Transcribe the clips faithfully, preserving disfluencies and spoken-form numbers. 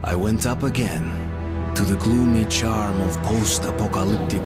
I went up again to the gloomy charm of post-apocalyptic.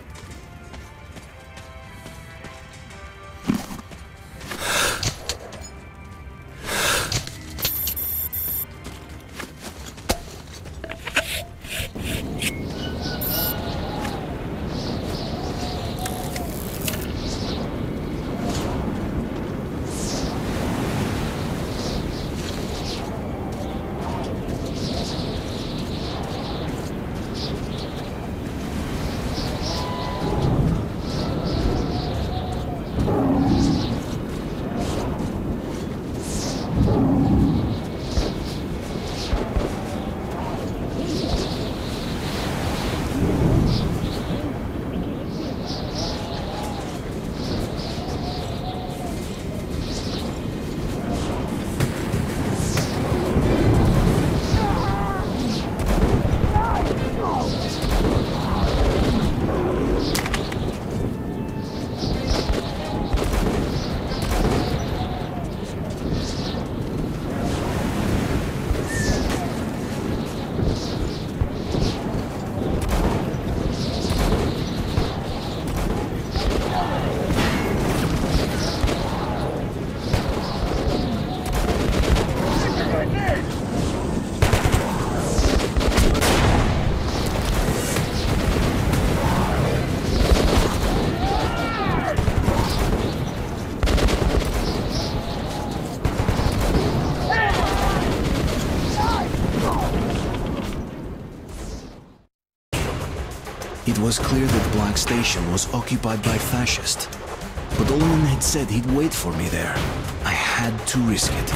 It was clear that Black Station was occupied by fascists, but Ulman had said he'd wait for me there. I had to risk it.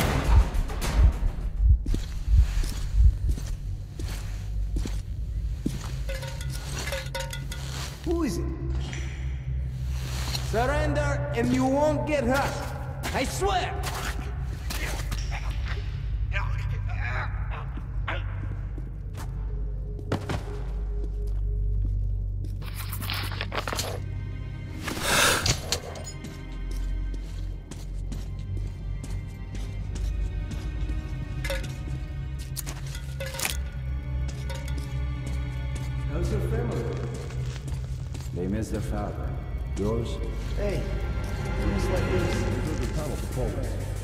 Who is it? Surrender and you won't get hurt. I swear! How's your family? They miss their father. Yours? Hey, seems like this is a good tunnel for progress.